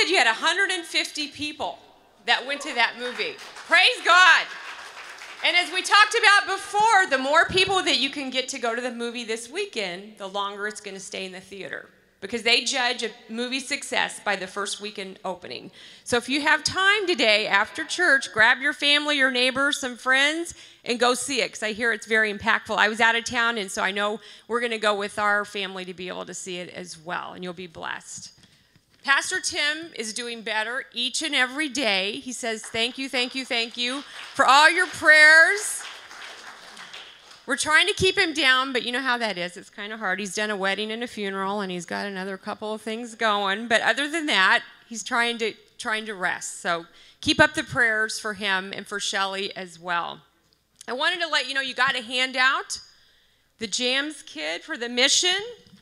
said you had 150 people that went to that movie. Praise God. And as we talked about before, the more people that you can get to go to the movie this weekend, the longer it's going to stay in the theater, because they judge a movie success by the first weekend opening. So if you have time today after church, grab your family, your neighbors, some friends, and go see it, because I hear it's very impactful. I was out of town, and so I know we're going to go with our family to be able to see it as well, and you'll be blessed. Pastor Tim is doing better each and every day. He says, thank you, thank you, thank you for all your prayers. We're trying to keep him down, but you know how that is. It's kind of hard. He's done a wedding and a funeral, and he's got another couple of things going. But other than that, he's trying to rest. So keep up the prayers for him and for Shelly as well. I wanted to let you know you got a handout, the JAMS kit for the mission.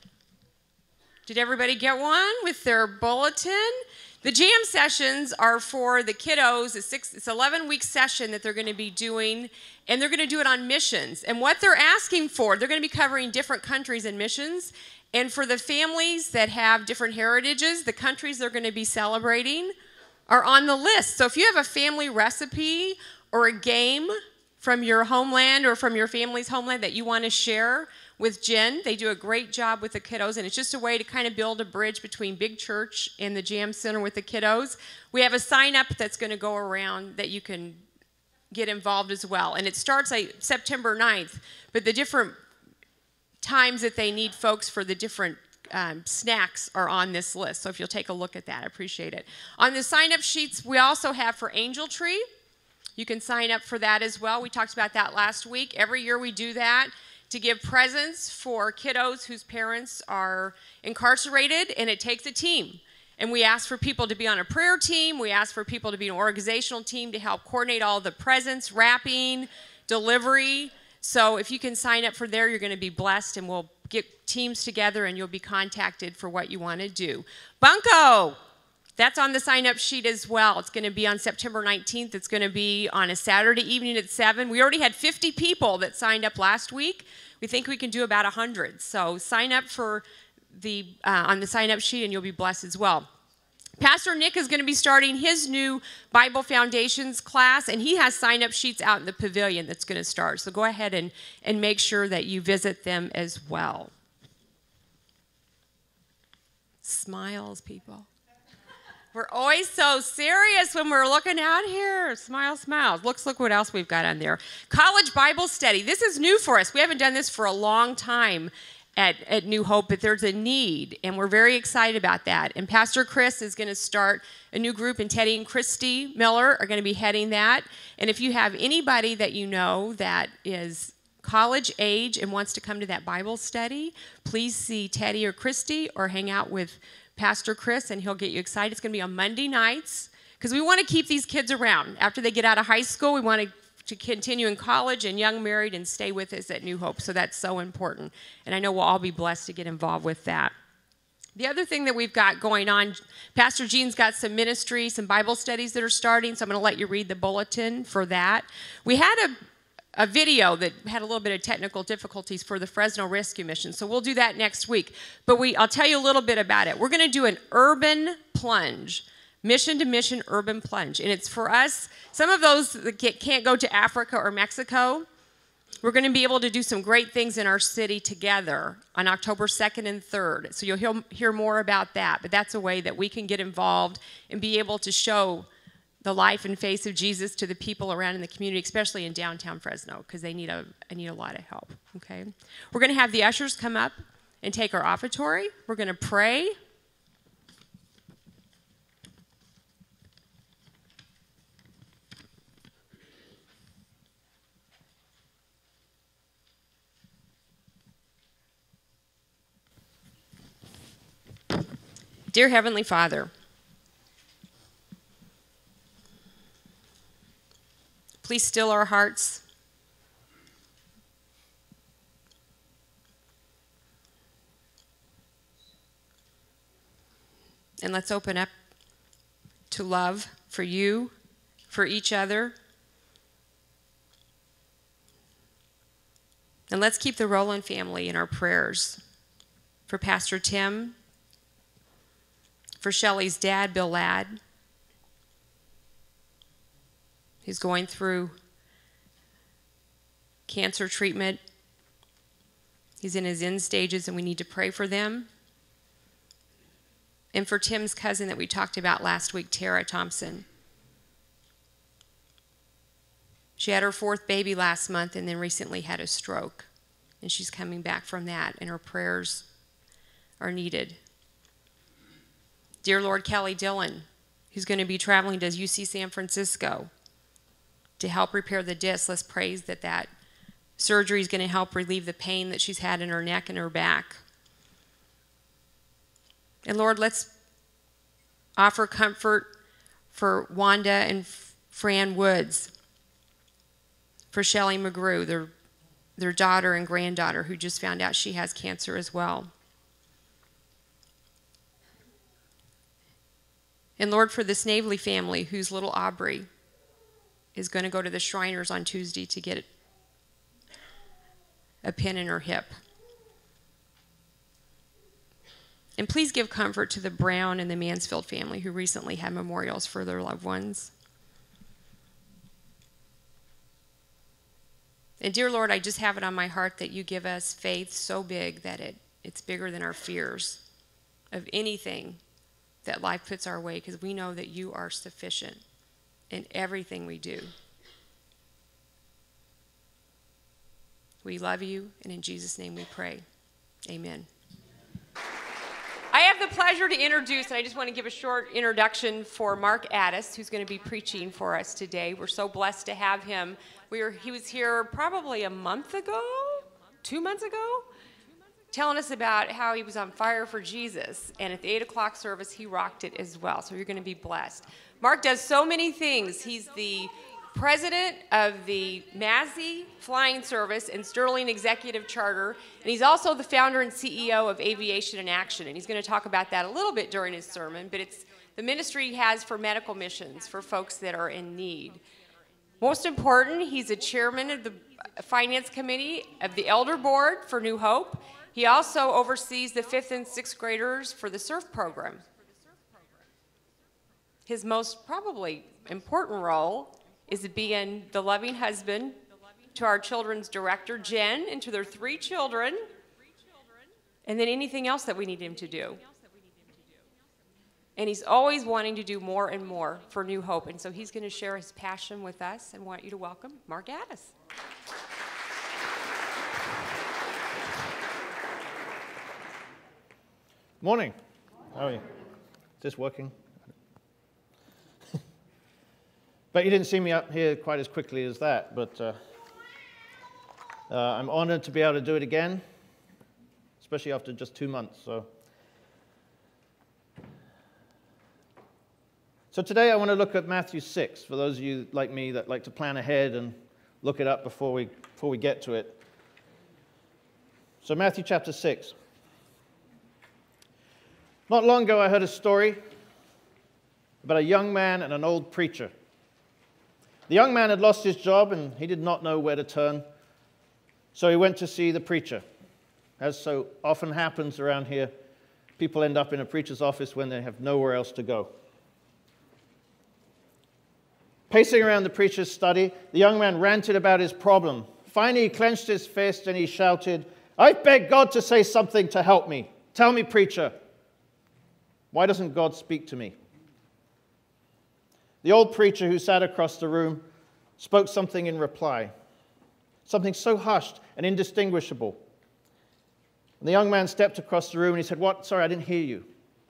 Did everybody get one with their bulletin? The jam sessions are for the kiddos. It's 11-week session that they're going to be doing, and they're going to do it on missions. And what they're asking for, they're going to be covering different countries and missions. And for the families that have different heritages, the countries they're going to be celebrating are on the list. So if you have a family recipe or a game from your homeland or from your family's homeland that you want to share with Jen, they do a great job with the kiddos, and it's just a way to kind of build a bridge between Big Church and the Jam Center with the kiddos. We have a sign-up that's going to go around that you can get involved as well, and it starts September 9th, but the different times that they need folks for the different snacks are on this list, so if you'll take a look at that, I appreciate it. On the sign-up sheets, we also have for Angel Tree. You can sign up for that as well. We talked about that last week. Every year we do that to give presents for kiddos whose parents are incarcerated, and it takes a team. And we ask for people to be on a prayer team. We ask for people to be an organizational team to help coordinate all the presents, wrapping, delivery. So if you can sign up for there, you're going to be blessed, and we'll get teams together, and you'll be contacted for what you want to do. Bunko, that's on the sign-up sheet as well. It's going to be on September 19th. It's going to be on a Saturday evening at 7. We already had 50 people that signed up last week. We think we can do about 100. So sign up for on the sign-up sheet, and you'll be blessed as well. Pastor Nick is going to be starting his new Bible Foundations class, and he has sign-up sheets out in the pavilion that's going to start. So go ahead and make sure that you visit them as well. Smiles, people. We're always so serious when we're looking out here. Smile, smile. Look what else we've got on there. College Bible Study. This is new for us. We haven't done this for a long time at New Hope, but there's a need, and we're very excited about that. And Pastor Chris is going to start a new group, and Teddy and Christy Miller are going to be heading that. And if you have anybody that you know that is college age and wants to come to that Bible study, please see Teddy or Christy or hang out with Pastor Chris, and he'll get you excited. It's going to be on Monday nights, because we want to keep these kids around. After they get out of high school, we want to continue in college and young married and stay with us at New Hope. So that's so important. And I know we'll all be blessed to get involved with that. The other thing that we've got going on, Pastor Gene's got some ministry, some Bible studies that are starting, so I'm going to let you read the bulletin for that. We had a video that had a little bit of technical difficulties for the Fresno Rescue Mission, so we'll do that next week. But I'll tell you a little bit about it. We're going to do an urban plunge, mission-to-mission urban plunge, and it's for us. Some of those that can't go to Africa or Mexico, we're going to be able to do some great things in our city together on October 2nd and 3rd. So you'll hear more about that, but that's a way that we can get involved and be able to show the life and face of Jesus to the people around in the community, especially in downtown Fresno, because they need a lot of help, okay? We're going to have the ushers come up and take our offertory. We're going to pray. Dear Heavenly Father, please still our hearts. And let's open up to love for you, for each other. And let's keep the Rowland family in our prayers. For Pastor Tim, For Shelley's dad, Bill Ladd, who's going through cancer treatment. He's in his end stages, and we need to pray for them. And for Tim's cousin that we talked about last week, Tara Thompson. She had her 4th baby last month and then recently had a stroke. And she's coming back from that, and her prayers are needed. Dear Lord, Kelly Dillon, who's going to be traveling to UC San Francisco to help repair the disc. Let's pray that that surgery is going to help relieve the pain that she's had in her neck and her back. And Lord, let's offer comfort for Wanda and Fran Woods, for Shelley McGrew, their daughter and granddaughter, who just found out she has cancer as well. And Lord, for the Snavely family, whose little Aubrey is going to go to the Shriners on Tuesday to get a pin in her hip. And please give comfort to the Brown and the Mansfield family, who recently had memorials for their loved ones. And dear Lord, I just have it on my heart that you give us faith so big that it's bigger than our fears of anything that life puts our way, because we know that you are sufficient in everything we do. We love you, and in Jesus' name we pray. Amen. I have the pleasure to introduce, and I just want to give a short introduction for Mark Addis, who's going to be preaching for us today. We're so blessed to have him. He was here probably a month ago, 2 months ago, telling us about how he was on fire for Jesus. And at the 8 o'clock service, he rocked it as well. So you're going to be blessed. Mark does so many things. He's the president of the Massey Flying Service and Sterling Executive Charter, and he's also the founder and CEO of Aviation in Action, and he's going to talk about that a little bit during his sermon, but it's the ministry he has for medical missions for folks that are in need. Most important, he's a chairman of the Finance Committee of the Elder Board for New Hope. He also oversees the 5th and 6th graders for the SURF program. His most probably important role is being the loving husband to our children's director, Jen, and to their 3 children, and then anything else that we need him to do. And he's always wanting to do more and more for New Hope, and so he's going to share his passion with us, and want you to welcome Mark Addis. Morning. How are you? Is this working? Bet you didn't see me up here quite as quickly as that, but I'm honored to be able to do it again, especially after just 2 months. So today I want to look at Matthew 6, for those of you like me that like to plan ahead and look it up before we get to it. So Matthew chapter 6. Not long ago I heard a story about a young man and an old preacher. The young man had lost his job and he did not know where to turn, so he went to see the preacher. As so often happens around here, people end up in a preacher's office when they have nowhere else to go. Pacing around the preacher's study, the young man ranted about his problem. Finally, he clenched his fist and he shouted, "I beg God to say something to help me. Tell me, preacher, why doesn't God speak to me?" The old preacher who sat across the room spoke something in reply, something so hushed and indistinguishable. And the young man stepped across the room and he said, "What? Sorry, I didn't hear you."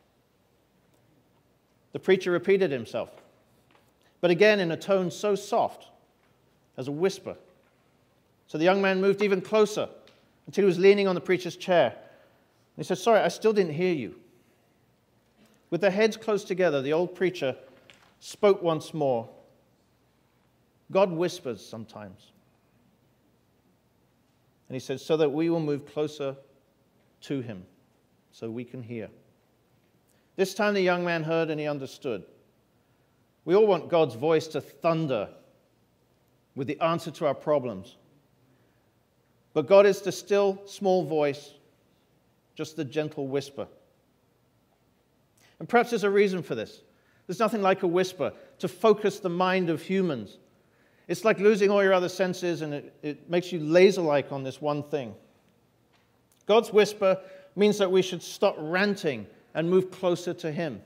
The preacher repeated himself, but again in a tone so soft as a whisper. So the young man moved even closer until he was leaning on the preacher's chair. And he said, "Sorry, I still didn't hear you." With their heads close together, the old preacher spoke once more. God whispers sometimes. And he said, so that we will move closer to him, so we can hear. This time the young man heard and he understood. We all want God's voice to thunder with the answer to our problems. But God is the still, small voice, just the gentle whisper. And perhaps there's a reason for this. There's nothing like a whisper to focus the mind of humans. It's like losing all your other senses, and it makes you laser-like on this one thing. God's whisper means that we should stop ranting and move closer to Him.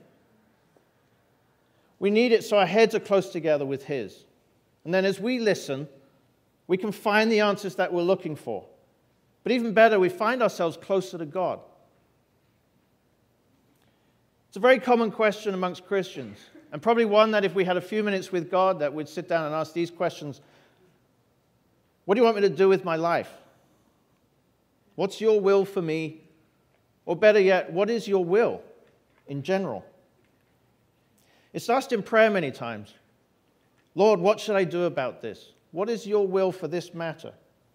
We need it so our heads are close together with His. And then as we listen, we can find the answers that we're looking for. But even better, we find ourselves closer to God. It's a very common question amongst Christians, and probably one that if we had a few minutes with God, that we'd sit down and ask these questions. What do you want me to do with my life? What's your will for me? Or better yet, what is your will in general? It's asked in prayer many times. Lord, what should I do about this? What is your will for this matter?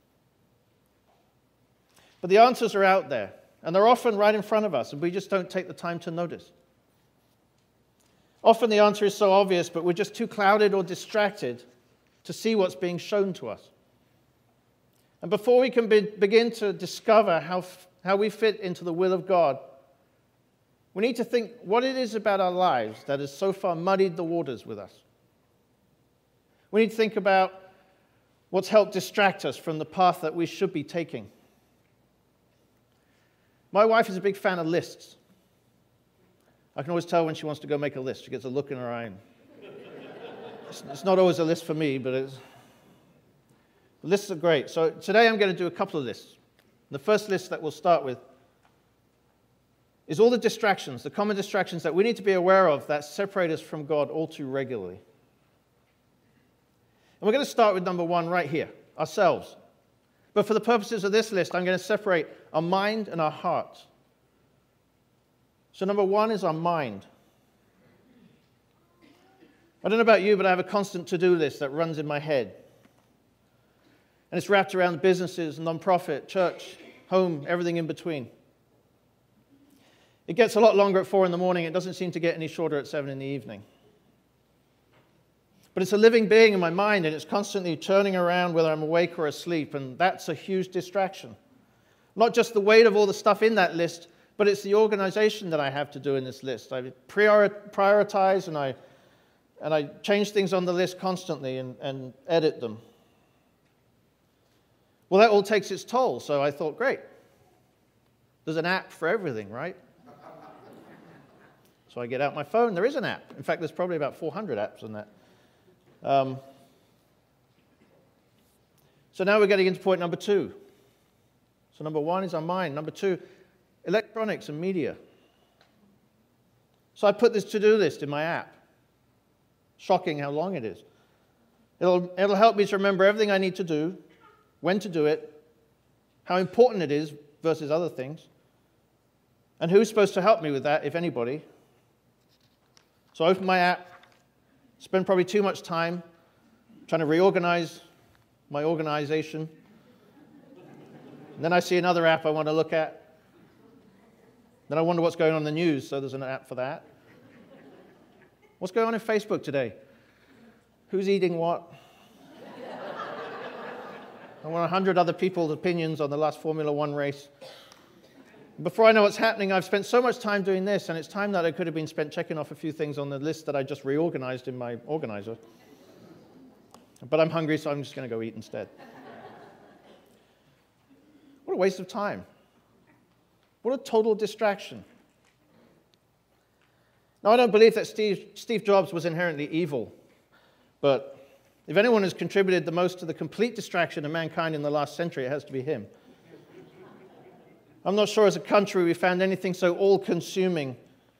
But the answers are out there, and they're often right in front of us, and we just don't take the time to notice. Often the answer is so obvious, but we're just too clouded or distracted to see what's being shown to us. And before we can begin to discover how we fit into the will of God, we need to think what it is about our lives that has so far muddied the waters with us. We need to think about what's helped distract us from the path that we should be taking. My wife is a big fan of lists. I can always tell when she wants to go make a list. She gets a look in her eye. It's not always a list for me, but lists are great. So today I'm going to do a couple of lists. The first list that we'll start with is all the distractions, the common distractions that we need to be aware of that separate us from God all too regularly. And we're going to start with number one right here, ourselves. But for the purposes of this list, I'm going to separate our mind and our heart. So number one is our mind. I don't know about you, but I have a constant to-do list that runs in my head. And it's wrapped around businesses, non-profit, church, home, everything in between. It gets a lot longer at 4 in the morning. It doesn't seem to get any shorter at 7 in the evening. But it's a living being in my mind, and it's constantly turning around whether I'm awake or asleep, and that's a huge distraction. Not just the weight of all the stuff in that list, but it's the organization that I have to do in this list. I prioritize, and I change things on the list constantly and edit them. Well, that all takes its toll, so I thought, great. There's an app for everything, right? So I get out my phone. There is an app. In fact, there's probably about 400 apps on that. So now we're getting into point number two. So number one is our mind. Number two, electronics and media. So I put this to-do list in my app. Shocking how long it is. It'll help me to remember everything I need to do, when to do it, how important it is versus other things, and who's supposed to help me with that, if anybody. So I open my app, spend probably too much time trying to reorganize my organization. And then I see another app I want to look at. Then I wonder what's going on in the news, so there's an app for that. What's going on in Facebook today? Who's eating what? I want 100 other people's opinions on the last Formula One race. Before I know what's happening, I've spent so much time doing this, and it's time that I could have been spent checking off a few things on the list that I just reorganized in my organizer. But I'm hungry, so I'm just going to go eat instead. What a waste of time. What a total distraction. Now, I don't believe that Steve Jobs was inherently evil, but if anyone has contributed the most to the complete distraction of mankind in the last century, it has to be him. I'm not sure as a country we found anything so all-consuming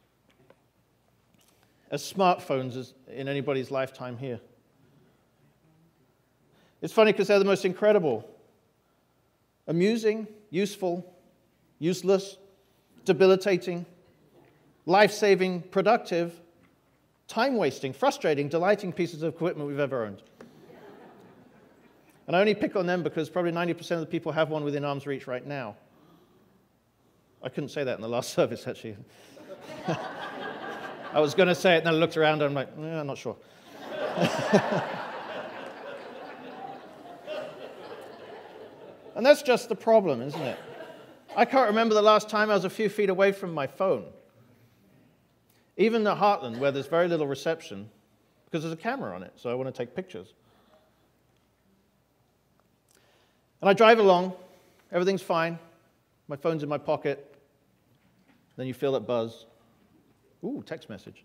as smartphones in anybody's lifetime here. It's funny because they're the most incredible, amusing, useful, useless, debilitating, life-saving, productive, time-wasting, frustrating, delighting pieces of equipment we've ever owned. And I only pick on them because probably 90% of the people have one within arm's reach right now. I couldn't say that in the last service, actually. I was going to say it, and then I looked around, and I'm like, I'm not sure. And that's just the problem, isn't it? I can't remember the last time I was a few feet away from my phone. even at Heartland, where there's very little reception, because there's a camera on it, so I want to take pictures. And I drive along, everything's fine, my phone's in my pocket, then you feel that buzz. Ooh, text message.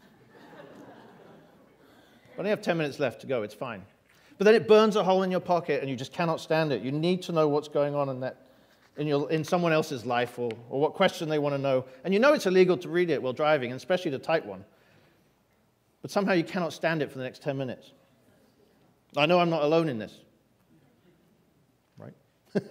I only have 10 minutes left to go, it's fine. But then it burns a hole in your pocket and you just cannot stand it. You need to know what's going on in someone else's life, or what question they want to know. And you know it's illegal to read it while driving, and especially to type one. But somehow you cannot stand it for the next 10 minutes. I know I'm not alone in this. Right? But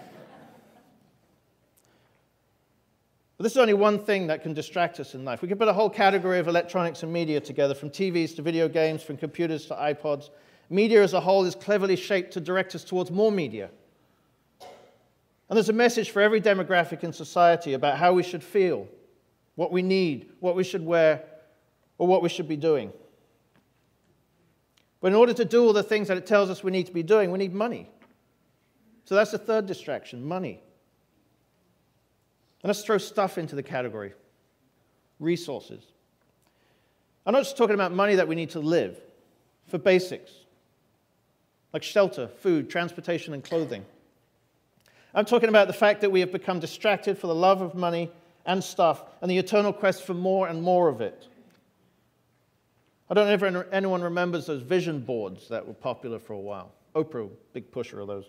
this is only one thing that can distract us in life. We could put a whole category of electronics and media together, from TVs to video games, from computers to iPods. Media as a whole is cleverly shaped to direct us towards more media. And there's a message for every demographic in society about how we should feel, what we need, what we should wear, or what we should be doing. But in order to do all the things that it tells us we need to be doing, we need money. So that's the third distraction, money. And let's throw stuff into the category. Resources. I'm not just talking about money that we need to live, for basics, like shelter, food, transportation, and clothing. I'm talking about the fact that we have become distracted for the love of money and stuff, and the eternal quest for more and more of it. I don't know if anyone remembers those vision boards that were popular for a while. Oprah, big pusher of those.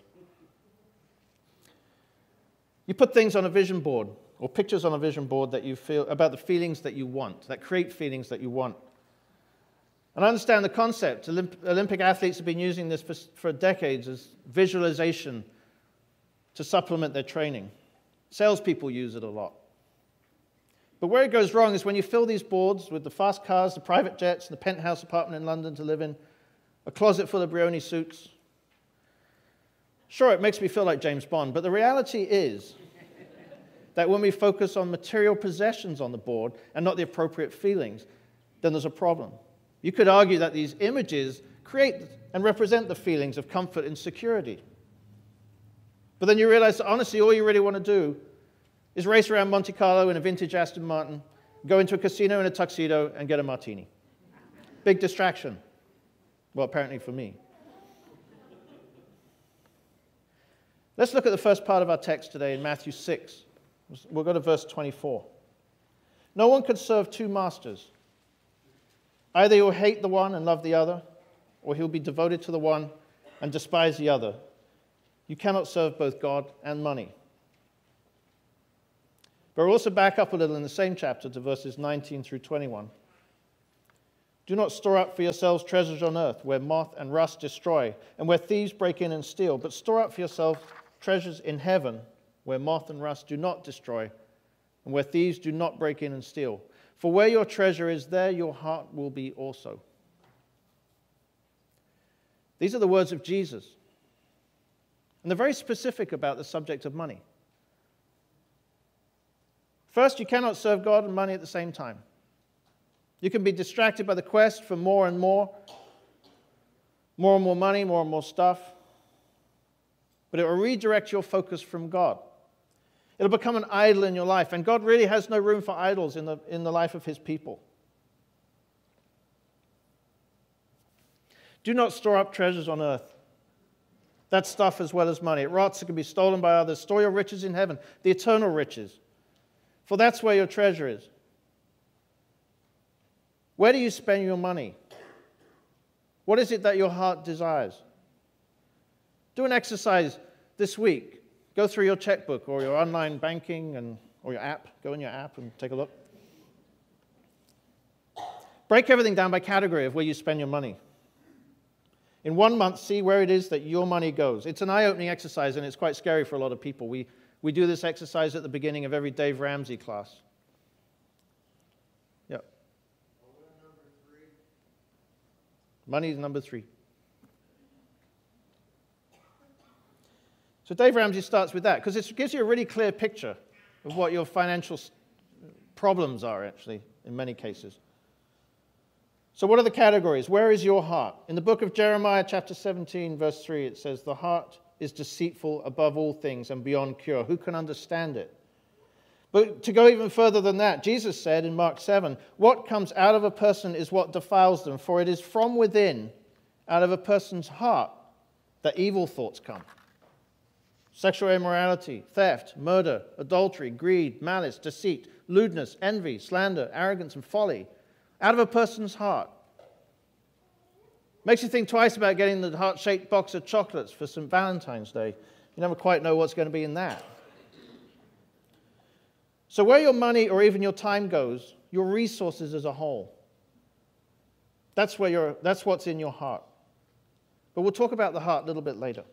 You put things on a vision board, or pictures on a vision board that you feel about the feelings that you want, that create feelings that you want. And I understand the concept. Olympic athletes have been using this for decades as visualization to supplement their training. Salespeople use it a lot. But where it goes wrong is when you fill these boards with the fast cars, the private jets, and the penthouse apartment in London to live in, a closet full of Brioni suits. Sure, it makes me feel like James Bond, but the reality is that when we focus on material possessions on the board and not the appropriate feelings, then there's a problem. You could argue that these images create and represent the feelings of comfort and security. But then you realize that honestly, all you really want to do is race around Monte Carlo in a vintage Aston Martin, go into a casino in a tuxedo, and get a martini. Big distraction. Well, apparently for me. Let's look at the first part of our text today in Matthew 6. We'll go to verse 24. No one can serve two masters. Either you'll hate the one and love the other, or he'll be devoted to the one and despise the other. You cannot serve both God and money. But we'll also back up a little in the same chapter to verses 19 through 21. Do not store up for yourselves treasures on earth, where moth and rust destroy, and where thieves break in and steal. But store up for yourselves treasures in heaven, where moth and rust do not destroy, and where thieves do not break in and steal. For where your treasure is, there your heart will be also. These are the words of Jesus. And they're very specific about the subject of money. First, you cannot serve God and money at the same time. You can be distracted by the quest for more and more money, more and more stuff. But it will redirect your focus from God. It'll become an idol in your life, and God really has no room for idols in the life of his people. Do not store up treasures on earth. That's stuff as well as money. It rots, it can be stolen by others. Store your riches in heaven, the eternal riches. For that's where your treasure is. Where do you spend your money? What is it that your heart desires? Do an exercise this week. Go through your checkbook or your online banking or your app. Go in your app and take a look. Break everything down by category of where you spend your money. In 1 month, see where it is that your money goes. It's an eye-opening exercise, and it's quite scary for a lot of people. We do this exercise at the beginning of every Dave Ramsey class. Yep. Money is number 3. So Dave Ramsey starts with that, because it gives you a really clear picture of what your financial problems are, actually, in many cases. So what are the categories? Where is your heart? In the book of Jeremiah, chapter 17, verse 3, it says, "The heart is deceitful above all things and beyond cure. Who can understand it? But to go even further than that, Jesus said in Mark 7, what comes out of a person is what defiles them, for it is from within, out of a person's heart, that evil thoughts come. Sexual immorality, theft, murder, adultery, greed, malice, deceit, lewdness, envy, slander, arrogance, and folly. Out of a person's heart. Makes you think twice about getting the heart-shaped box of chocolates for St. Valentine's Day. You never quite know what's going to be in that. So where your money or even your time goes, your resources as a whole, that's what's in your heart. But we'll talk about the heart a little bit later.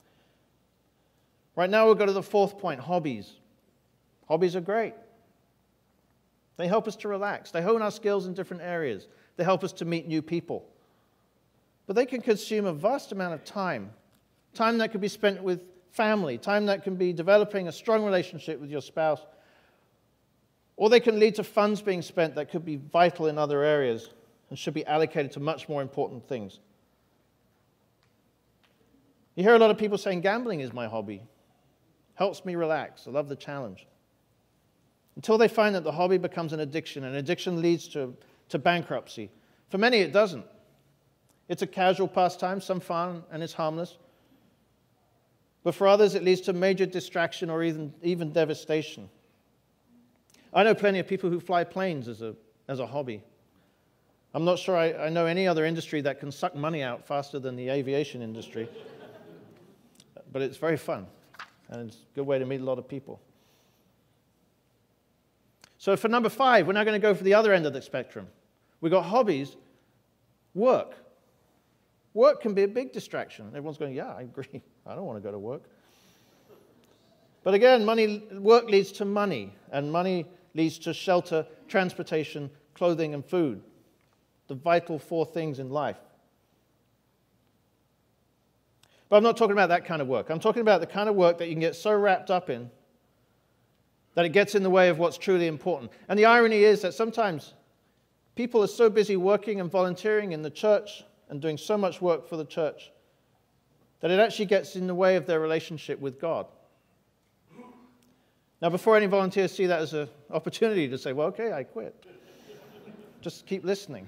Right now we'll go to the fourth point, hobbies. Hobbies are great. They help us to relax. They hone our skills in different areas. They help us to meet new people. But they can consume a vast amount of time. Time that could be spent with family. Time that can be developing a strong relationship with your spouse. Or they can lead to funds being spent that could be vital in other areas and should be allocated to much more important things. You hear a lot of people saying, gambling is my hobby. Helps me relax. I love the challenge. Until they find that the hobby becomes an addiction, and addiction leads to bankruptcy. For many, it doesn't. It's a casual pastime, some fun, and it's harmless. But for others, it leads to major distraction or even devastation. I know plenty of people who fly planes as a hobby. I'm not sure I know any other industry that can suck money out faster than the aviation industry. But it's very fun, and it's a good way to meet a lot of people. So for number 5, we're now going to go for the other end of the spectrum. We've got hobbies, work. Work can be a big distraction. Everyone's going, yeah, I agree. I don't want to go to work. But again, work leads to money, and money leads to shelter, transportation, clothing, and food. The vital 4 things in life. But I'm not talking about that kind of work. I'm talking about the kind of work that you can get so wrapped up in that it gets in the way of what's truly important. And the irony is that sometimes people are so busy working and volunteering in the church and doing so much work for the church that it actually gets in the way of their relationship with God. Now, before any volunteers see that as an opportunity to say, well, okay, I quit. Just keep listening.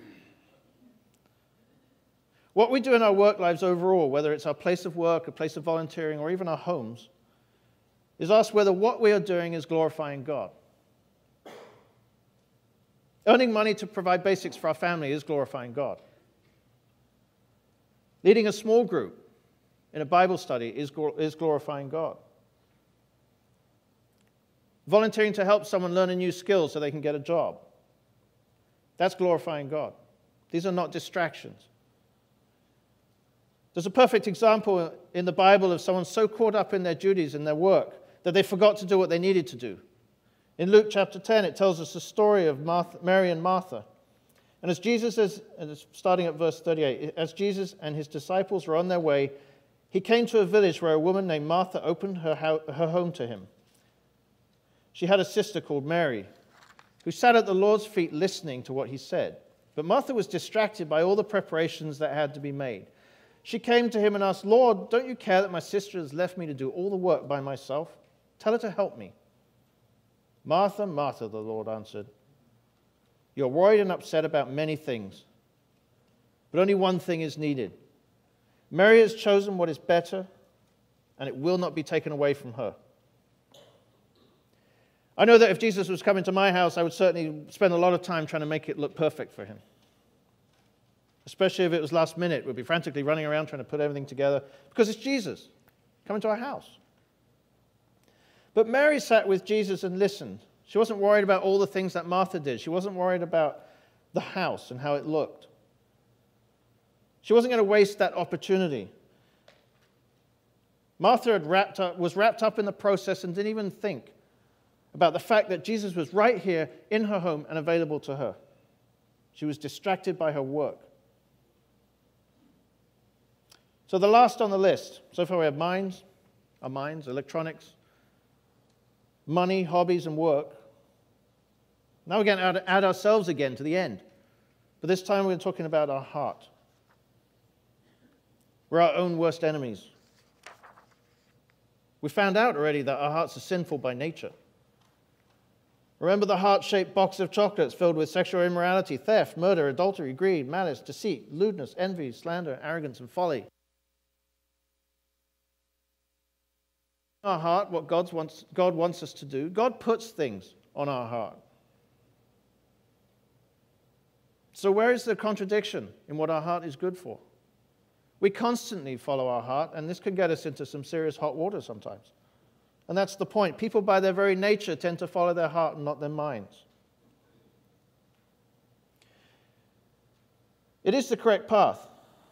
What we do in our work lives overall, whether it's our place of work, a place of volunteering, or even our homes, is ask whether what we are doing is glorifying God. Earning money to provide basics for our family is glorifying God. Leading a small group in a Bible study is glorifying God. Volunteering to help someone learn a new skill so they can get a job. That's glorifying God. These are not distractions. There's a perfect example in the Bible of someone so caught up in their duties and their work that they forgot to do what they needed to do. In Luke chapter 10, it tells us the story of Mary and Martha. And as Jesus, starting at verse 38, as Jesus and his disciples were on their way, he came to a village where a woman named Martha opened her home to him. She had a sister called Mary, who sat at the Lord's feet listening to what he said. But Martha was distracted by all the preparations that had to be made. She came to him and asked, Lord, don't you care that my sister has left me to do all the work by myself? Tell her to help me. Martha, Martha, the Lord answered, you're worried and upset about many things, but only one thing is needed. Mary has chosen what is better, and it will not be taken away from her. I know that if Jesus was coming to my house, I would certainly spend a lot of time trying to make it look perfect for him. Especially if it was last minute. We'd be frantically running around trying to put everything together because it's Jesus coming to our house. But Mary sat with Jesus and listened. She wasn't worried about all the things that Martha did. She wasn't worried about the house and how it looked. She wasn't going to waste that opportunity. Martha was wrapped up in the process and didn't even think about the fact that Jesus was right here in her home and available to her. She was distracted by her work. So the last on the list, so far we have our minds, electronics, money, hobbies, and work. Now we're going to add ourselves again to the end. But this time we're talking about our heart. We're our own worst enemies. We found out already that our hearts are sinful by nature. Remember the heart-shaped box of chocolates filled with sexual immorality, theft, murder, adultery, greed, malice, deceit, lewdness, envy, slander, arrogance, and folly. Our heart, what God wants us to do. God puts things on our heart. So where is the contradiction in what our heart is good for? We constantly follow our heart, and this can get us into some serious hot water sometimes. And that's the point. People, by their very nature, tend to follow their heart and not their minds. It is the correct path.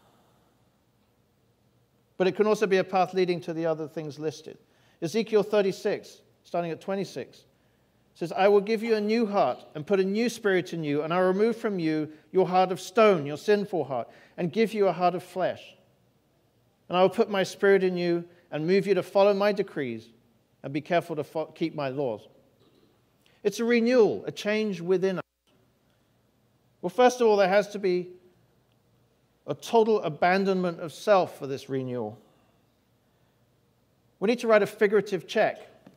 But it can also be a path leading to the other things listed. Ezekiel 36, starting at 26, says, I will give you a new heart and put a new spirit in you, and I will remove from you your heart of stone, your sinful heart, and give you a heart of flesh. And I will put my spirit in you and move you to follow my decrees and be careful to keep my laws. It's a renewal, a change within us. Well, first of all, there has to be a total abandonment of self for this renewal. We need to write a figurative check.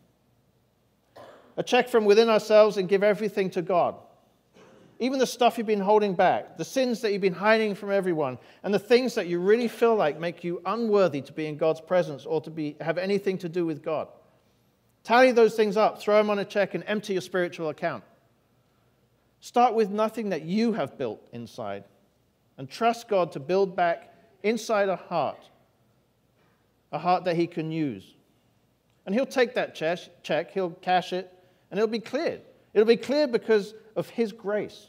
A check from within ourselves and give everything to God. Even the stuff you've been holding back, the sins that you've been hiding from everyone, and the things that you really feel like make you unworthy to be in God's presence or to have anything to do with God. Tally those things up, throw them on a check, and empty your spiritual account. Start with nothing that you have built inside, and trust God to build back inside a heart that He can use. And He'll take that check, He'll cash it, and it'll be cleared. It'll be cleared because of His grace.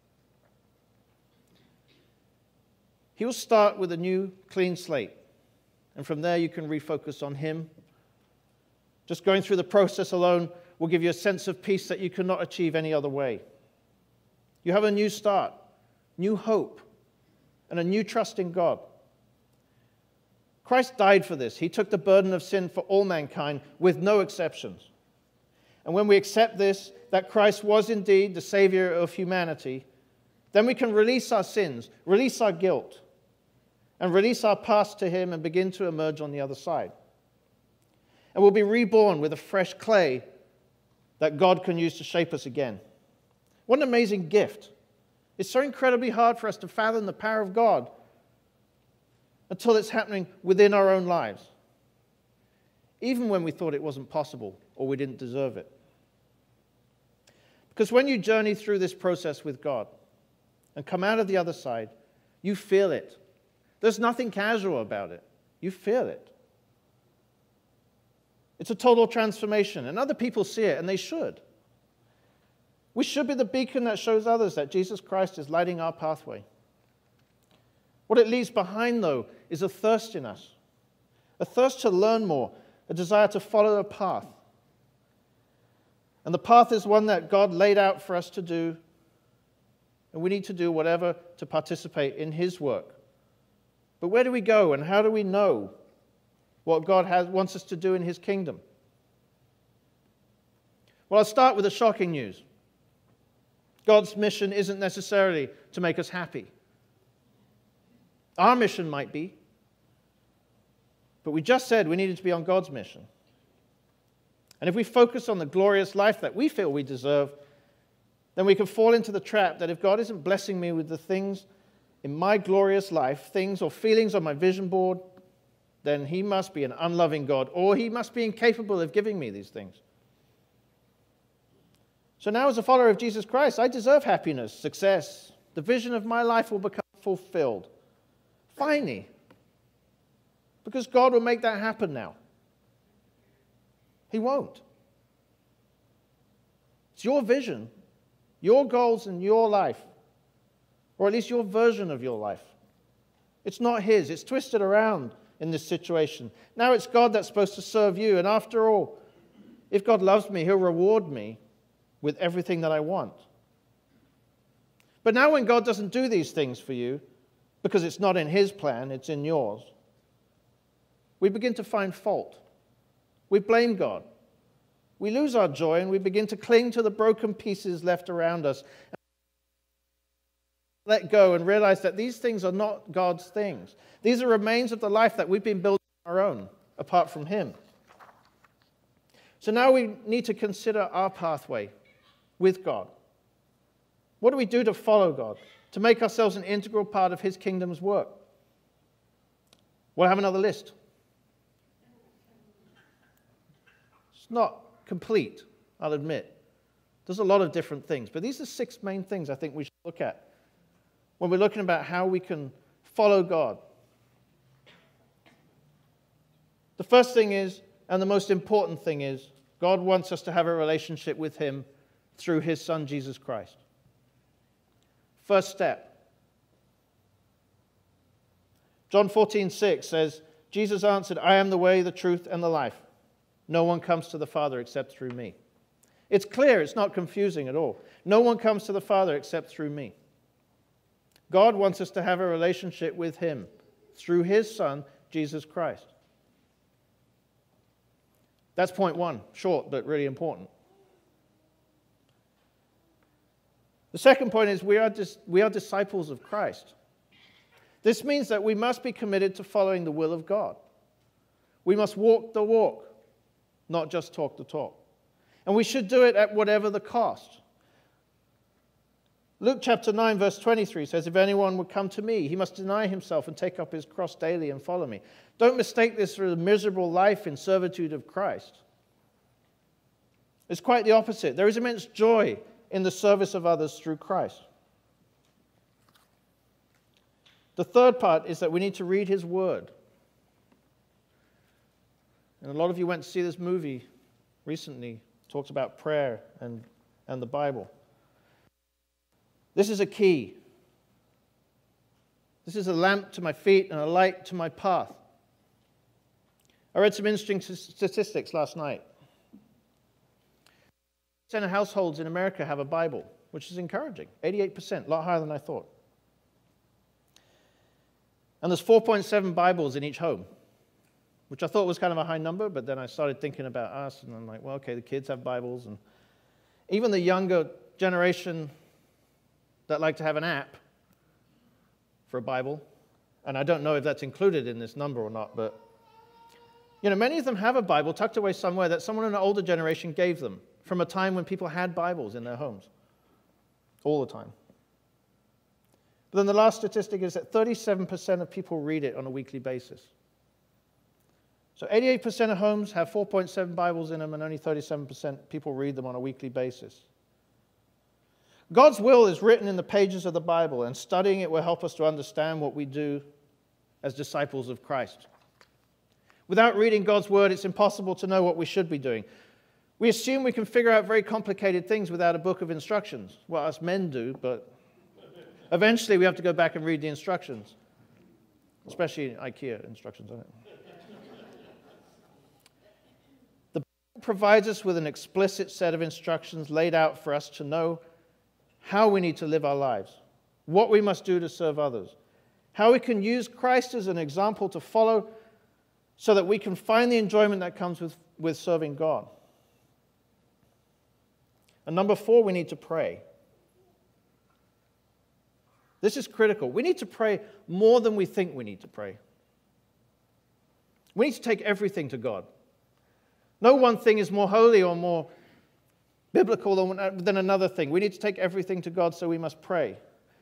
He will start with a new, clean slate. And from there, you can refocus on Him. Just going through the process alone will give you a sense of peace that you cannot achieve any other way. You have a new start, new hope, and a new trust in God. Christ died for this. He took the burden of sin for all mankind with no exceptions. And when we accept this, that Christ was indeed the Savior of humanity, then we can release our sins, release our guilt, and release our past to Him and begin to emerge on the other side. And we'll be reborn with a fresh clay that God can use to shape us again. What an amazing gift. It's so incredibly hard for us to fathom the power of God until it's happening within our own lives, even when we thought it wasn't possible or we didn't deserve it. Because when you journey through this process with God and come out of the other side, you feel it. There's nothing casual about it. You feel it. It's a total transformation, and other people see it, and they should. We should be the beacon that shows others that Jesus Christ is lighting our pathway. What it leaves behind, though, is a thirst in us, a thirst to learn more, a desire to follow a path. And the path is one that God laid out for us to do, and we need to do whatever to participate in His work. But where do we go, and how do we know what God wants us to do in His kingdom? Well, I'll start with the shocking news. God's mission isn't necessarily to make us happy. Our mission might be, but we just said we needed to be on God's mission. And if we focus on the glorious life that we feel we deserve, then we can fall into the trap that if God isn't blessing me with the things in my glorious life, things or feelings on my vision board, then He must be an unloving God, or He must be incapable of giving me these things. So now, as a follower of Jesus Christ, I deserve happiness, success. The vision of my life will become fulfilled. Finally. Because God will make that happen now. He won't. It's your vision, your goals, and your life. Or at least your version of your life. It's not His. It's twisted around in this situation. Now it's God that's supposed to serve you. And after all, if God loves me, He'll reward me with everything that I want. But now when God doesn't do these things for you, because it's not in His plan, it's in yours, we begin to find fault. We blame God. We lose our joy and we begin to cling to the broken pieces left around us. Let go and realize that these things are not God's things. These are remains of the life that we've been building on our own, apart from Him. So now we need to consider our pathway. with God? What do we do to follow God, to make ourselves an integral part of his kingdom's work? We'll have another list. It's not complete, I'll admit. There's a lot of different things, but these are 6 main things I think we should look at when we're looking about how we can follow God. The first thing is, and the most important thing is, God wants us to have a relationship with him through his Son, Jesus Christ. First step. John 14:6 says, Jesus answered, I am the way, the truth, and the life. No one comes to the Father except through me. It's clear, it's not confusing at all. No one comes to the Father except through me. God wants us to have a relationship with him through his Son, Jesus Christ. That's point 1, short but really important. The second point is we are disciples of Christ. This means that we must be committed to following the will of God. We must walk the walk, not just talk the talk. And we should do it at whatever the cost. Luke chapter 9, verse 23 says, if anyone would come to me, he must deny himself and take up his cross daily and follow me. Don't mistake this for a miserable life in servitude of Christ. It's quite the opposite. There is immense joy in the service of others through Christ. The third part is that we need to read his word. And a lot of you went to see this movie recently. It talks about prayer and the Bible. This is a key. This is a lamp to my feet and a light to my path. I read some interesting statistics last night. 80% of households in America have a Bible, which is encouraging. 88%, a lot higher than I thought. And there's 4.7 Bibles in each home, which I thought was kind of a high number, but then I started thinking about us, and I'm like, well, okay, the kids have Bibles, and even the younger generation that like to have an app for a Bible, and I don't know if that's included in this number or not, but many of them have a Bible tucked away somewhere that someone in an older generation gave them from a time when people had Bibles in their homes all the time. But then the last statistic is that 37% of people read it on a weekly basis. So 88% of homes have 4.7 Bibles in them, and only 37% people read them on a weekly basis. God's will is written in the pages of the Bible, and studying it will help us to understand what we do as disciples of Christ. Without reading God's word, it's impossible to know what we should be doing. We assume we can figure out very complicated things without a book of instructions. Well, us men do, but eventually we have to go back and read the instructions, especially IKEA instructions on it. The Bible provides us with an explicit set of instructions laid out for us to know how we need to live our lives, what we must do to serve others, how we can use Christ as an example to follow so that we can find the enjoyment that comes with serving God. And number 4, we need to pray. This is critical. We need to pray more than we think we need to pray. We need to take everything to God. No one thing is more holy or more biblical than another thing. We need to take everything to God, so we must pray.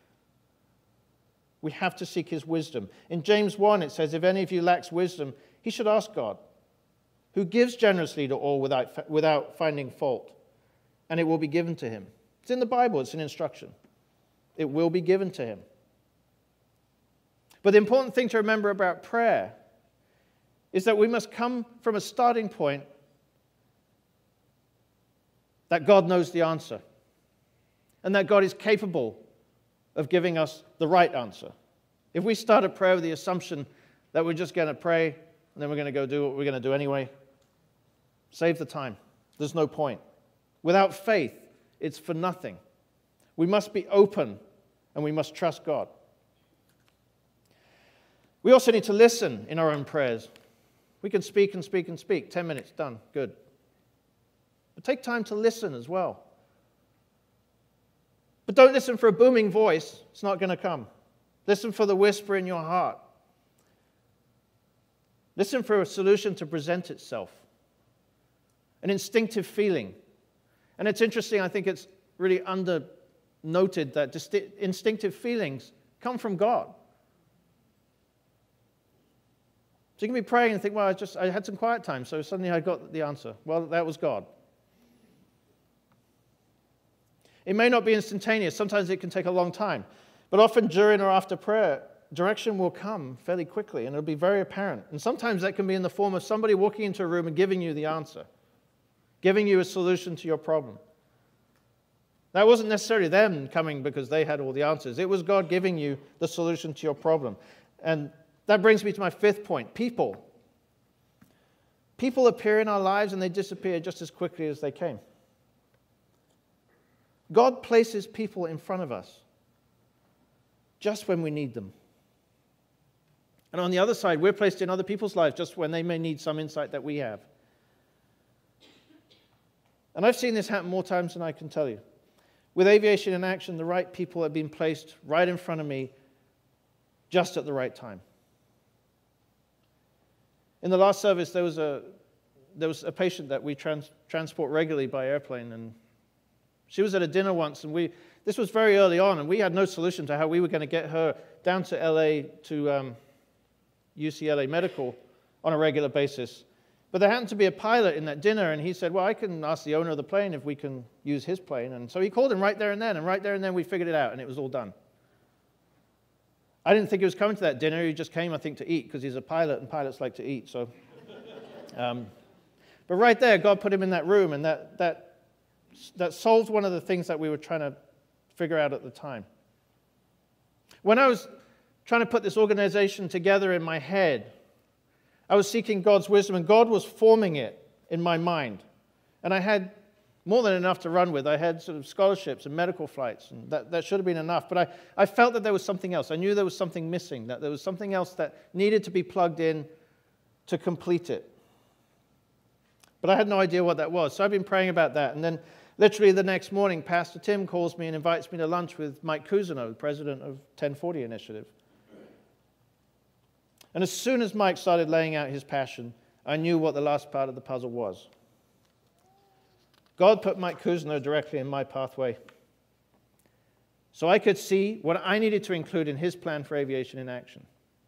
We have to seek his wisdom. In James 1, it says, if any of you lacks wisdom, he should ask God, who gives generously to all without finding fault, and it will be given to him. It's in the Bible. It's an instruction. It will be given to him. But the important thing to remember about prayer is that we must come from a starting point that God knows the answer, and that God is capable of giving us the right answer. If we start a prayer with the assumption that we're just going to pray and then we're going to go do what we're going to do anyway, save the time. There's no point. Without faith, it's for nothing. We must be open and we must trust God. We also need to listen in our own prayers. We can speak and speak and speak. 10 minutes, done, good. But take time to listen as well. But don't listen for a booming voice. It's not going to come. Listen for the whisper in your heart. Listen for a solution to present itself. An instinctive feeling. And it's interesting, I think it's really under-noted that instinctive feelings come from God. So you can be praying and think, well, I had some quiet time, so suddenly I got the answer. Well, that was God. It may not be instantaneous. Sometimes it can take a long time. But often during or after prayer, direction will come fairly quickly, and it'll be very apparent. And sometimes that can be in the form of somebody walking into a room and giving you the answer, giving you a solution to your problem. That wasn't necessarily them coming because they had all the answers. It was God giving you the solution to your problem. And that brings me to my fifth point, people. People appear in our lives and they disappear just as quickly as they came. God places people in front of us just when we need them. And on the other side, we're placed in other people's lives just when they may need some insight that we have. And I've seen this happen more times than I can tell you. With Aviation in Action, the right people have been placed right in front of me just at the right time. In the last service, there was a patient that we transport regularly by airplane, and she was at a dinner once, and this was very early on, and we had no solution to how we were going to get her down to LA to UCLA Medical on a regular basis. But there happened to be a pilot in that dinner, and he said, well, I can ask the owner of the plane if we can use his plane. And so he called him right there and then we figured it out, and it was all done. I didn't think he was coming to that dinner. He just came, I think, to eat, because he's a pilot, and pilots like to eat. So, but right there, God put him in that room, and that solved one of the things that we were trying to figure out at the time. When I was trying to put this organization together in my head, I was seeking God's wisdom, and God was forming it in my mind. And I had more than enough to run with. I had sort of scholarships and medical flights, and that should have been enough. But I felt that there was something else. I knew there was something missing, that there was something else that needed to be plugged in to complete it. But I had no idea what that was. So I've been praying about that. And then literally the next morning, Pastor Tim calls me and invites me to lunch with Mike Cousineau, the president of 1040 Initiative. And as soon as Mike started laying out his passion, I knew what the last part of the puzzle was. God put Mike Cousineau directly in my pathway, so I could see what I needed to include in his plan for Aviation in Action.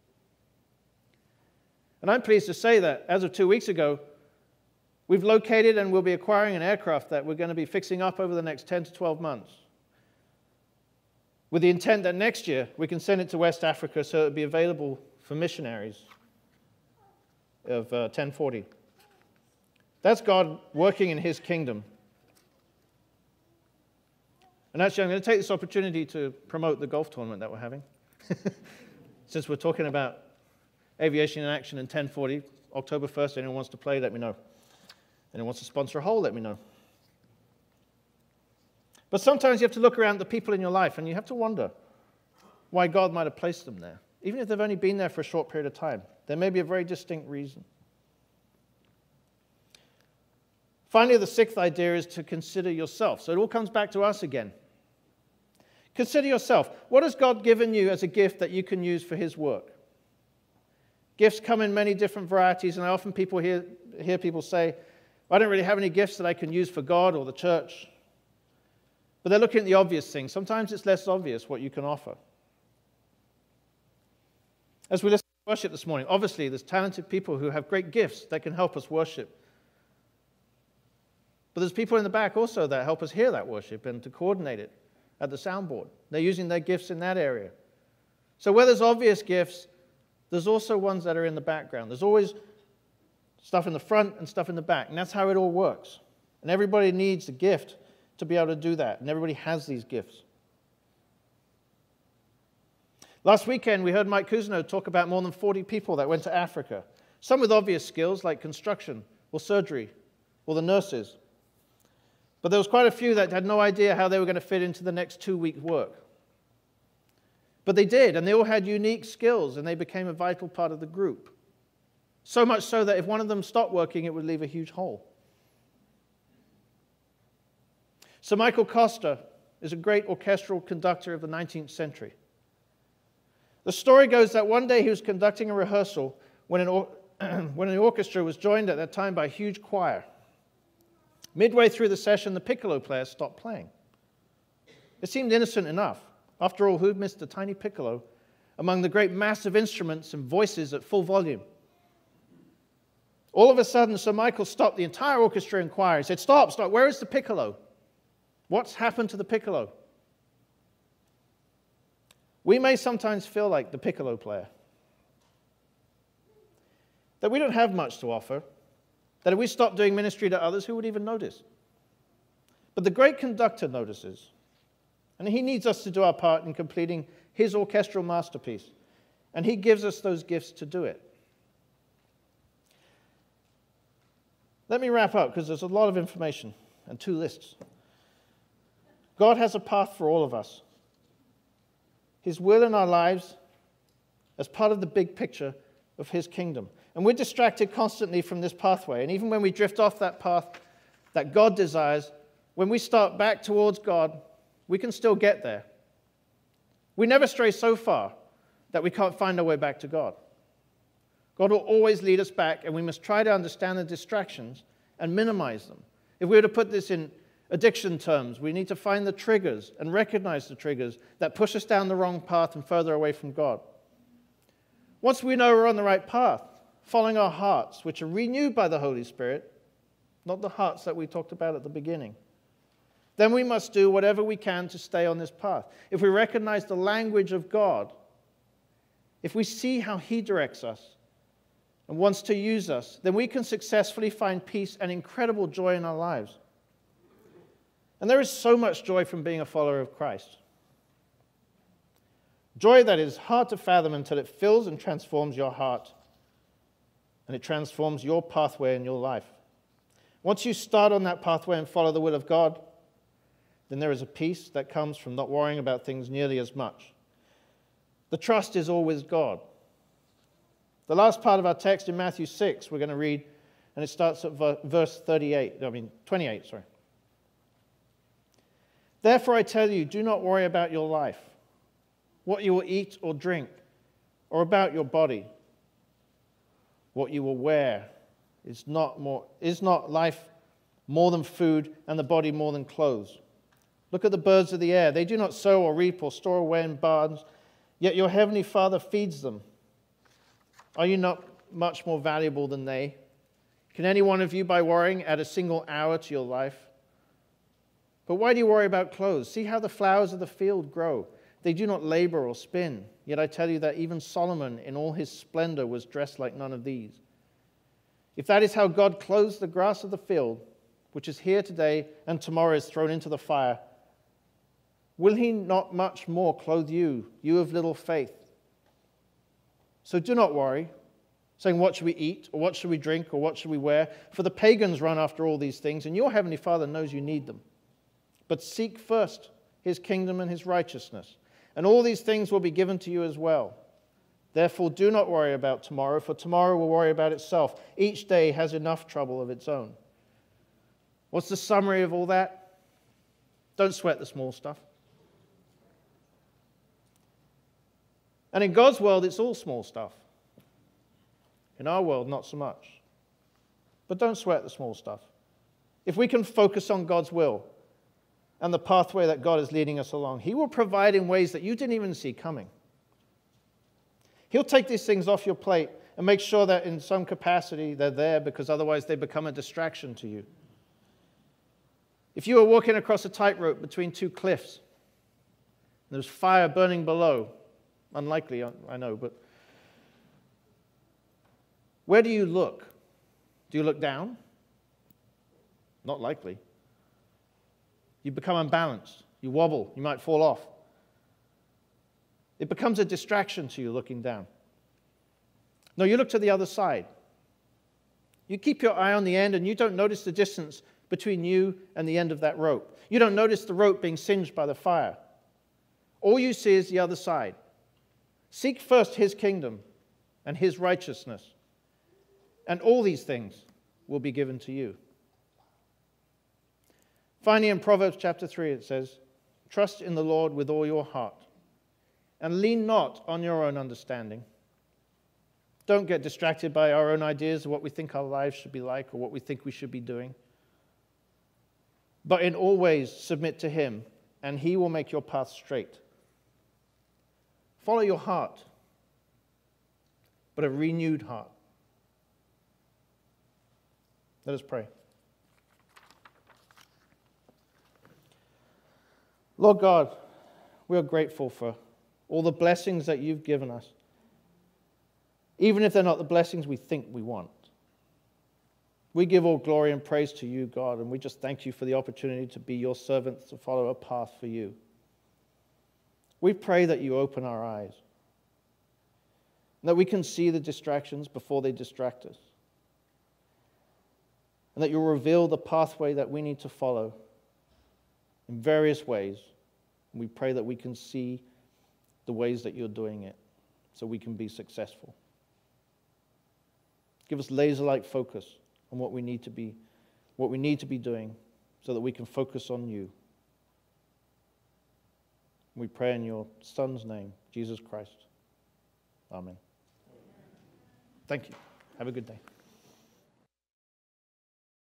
And I'm pleased to say that as of 2 weeks ago, we've located and will be acquiring an aircraft that we're going to be fixing up over the next 10 to 12 months, with the intent that next year we can send it to West Africa so it will be available for missionaries of 1040. That's God working in his kingdom. And actually, I'm going to take this opportunity to promote the golf tournament that we're having. Since we're talking about Aviation in Action and 1040, October 1st, anyone wants to play, let me know. Anyone wants to sponsor a hole, let me know. But sometimes you have to look around at the people in your life, and you have to wonder why God might have placed them there. Even if they've only been there for a short period of time, there may be a very distinct reason. Finally, the sixth idea is to consider yourself. So it all comes back to us again. Consider yourself. What has God given you as a gift that you can use for his work? Gifts come in many different varieties, and I often hear people say, I don't really have any gifts that I can use for God or the church. But they're looking at the obvious things. Sometimes it's less obvious what you can offer. As we listen to worship this morning, obviously there's talented people who have great gifts that can help us worship. But there's people in the back also that help us hear that worship and to coordinate it at the soundboard. They're using their gifts in that area. So where there's obvious gifts, there's also ones that are in the background. There's always stuff in the front and stuff in the back, and that's how it all works. And everybody needs a gift to be able to do that, and everybody has these gifts. Last weekend, we heard Mike Cousineau talk about more than 40 people that went to Africa, some with obvious skills like construction or surgery or the nurses. But there was quite a few that had no idea how they were going to fit into the next 2-week work. But they did, and they all had unique skills, and they became a vital part of the group. So much so that if one of them stopped working, it would leave a huge hole. Sir Michael Costa is a great orchestral conductor of the 19th century. The story goes that one day he was conducting a rehearsal when an orchestra was joined at that time by a huge choir. Midway through the session, the piccolo player stopped playing. It seemed innocent enough. After all, who'd missed a tiny piccolo among the great mass of instruments and voices at full volume? All of a sudden, Sir Michael stopped the entire orchestra and choir. He said, "Stop, stop, where is the piccolo? What's happened to the piccolo?" We may sometimes feel like the piccolo player, that we don't have much to offer, that if we stop doing ministry to others, who would even notice? But the great conductor notices, and he needs us to do our part in completing his orchestral masterpiece, and he gives us those gifts to do it. Let me wrap up, because there's a lot of information and 2 lists. God has a path for all of us. His will in our lives as part of the big picture of his kingdom. And we're distracted constantly from this pathway. And even when we drift off that path that God desires, when we start back towards God, we can still get there. We never stray so far that we can't find our way back to God. God will always lead us back, and we must try to understand the distractions and minimize them. If we were to put this in addiction terms, we need to find the triggers and recognize the triggers that push us down the wrong path and further away from God. Once we know we're on the right path, following our hearts, which are renewed by the Holy Spirit, not the hearts that we talked about at the beginning, then we must do whatever we can to stay on this path. If we recognize the language of God, if we see how he directs us and wants to use us, then we can successfully find peace and incredible joy in our lives. And there is so much joy from being a follower of Christ. Joy that is hard to fathom until it fills and transforms your heart, and it transforms your pathway in your life. Once you start on that pathway and follow the will of God, then there is a peace that comes from not worrying about things nearly as much. The trust is all with God. The last part of our text in Matthew 6, we're going to read, and it starts at verse 28. Therefore I tell you, do not worry about your life, what you will eat or drink, or about your body, what you will wear. Is not life more than food, and the body more than clothes? Look at the birds of the air. They do not sow or reap or store away in barns, yet your heavenly Father feeds them. Are you not much more valuable than they? Can any one of you, by worrying, add a single hour to your life? But why do you worry about clothes? See how the flowers of the field grow. They do not labor or spin. Yet I tell you that even Solomon in all his splendor was dressed like none of these. If that is how God clothes the grass of the field, which is here today and tomorrow is thrown into the fire, will he not much more clothe you, you of little faith? So do not worry, saying, what should we eat, or what should we drink, or what should we wear? For the pagans run after all these things, and your heavenly Father knows you need them. But seek first his kingdom and his righteousness, and all these things will be given to you as well. Therefore do not worry about tomorrow, for tomorrow will worry about itself. Each day has enough trouble of its own. What's the summary of all that? Don't sweat the small stuff. And in God's world, it's all small stuff. In our world, not so much. But don't sweat the small stuff. If we can focus on God's will and the pathway that God is leading us along, he will provide in ways that you didn't even see coming. He'll take these things off your plate and make sure that in some capacity they're there, because otherwise they become a distraction to you. If you were walking across a tightrope between 2 cliffs, and there's fire burning below, unlikely, I know, but where do you look? Do you look down? Not likely. You become unbalanced. You wobble. You might fall off. It becomes a distraction to you looking down. No, you look to the other side. You keep your eye on the end, and you don't notice the distance between you and the end of that rope. You don't notice the rope being singed by the fire. All you see is the other side. Seek first his kingdom and his righteousness, and all these things will be given to you. Finally, in Proverbs chapter 3, it says, trust in the Lord with all your heart, and lean not on your own understanding. Don't get distracted by our own ideas of what we think our lives should be like or what we think we should be doing. But in all ways, submit to him and he will make your path straight. Follow your heart, but a renewed heart. Let us pray. Lord God, we are grateful for all the blessings that you've given us, even if they're not the blessings we think we want. We give all glory and praise to you, God, and we just thank you for the opportunity to be your servants, to follow a path for you. We pray that you open our eyes, that we can see the distractions before they distract us, and that you'll reveal the pathway that we need to follow in various ways. And we pray that we can see the ways that you're doing it so we can be successful. Give us laser-like focus on what we need to be doing so that we can focus on you. We pray in your Son's name, Jesus Christ. Amen. Thank you. Have a good day.